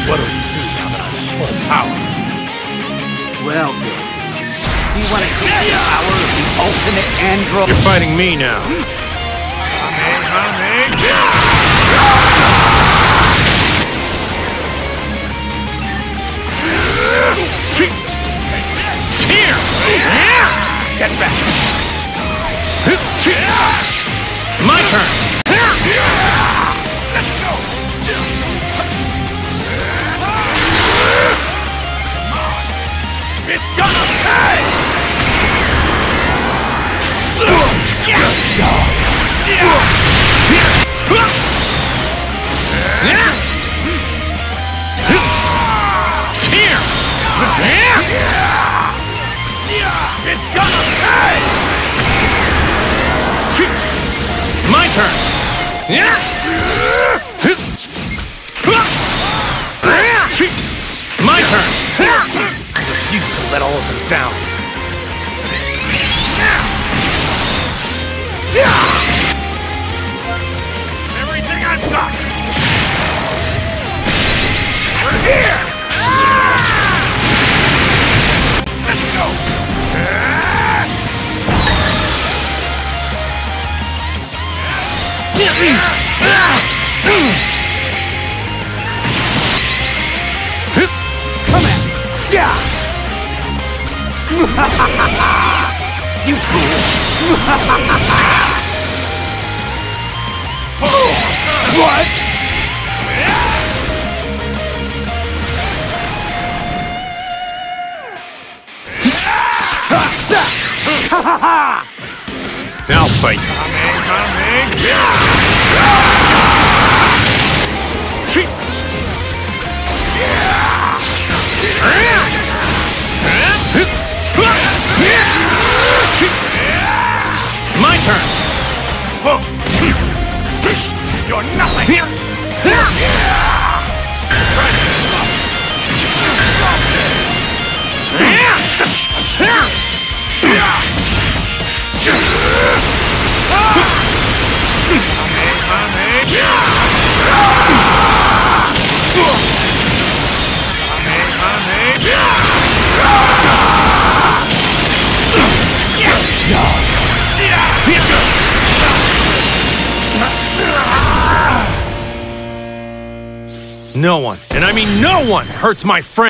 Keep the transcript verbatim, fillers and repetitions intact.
What'll you do now that I'm full power? Well, good. Do you want to take the power of the ultimate android? You're fighting me now. Here! Get back! It's my turn! Let's go! It's gonna pay! It's gonna pay! It's my turn! It's my turn! I refuse to let all of them down. Everything I've got! We're here! Let's go! Come at me! Yeah! You fool! What? Now fight! It's my turn! You're nothing! No one, and I mean no one, hurts my friend!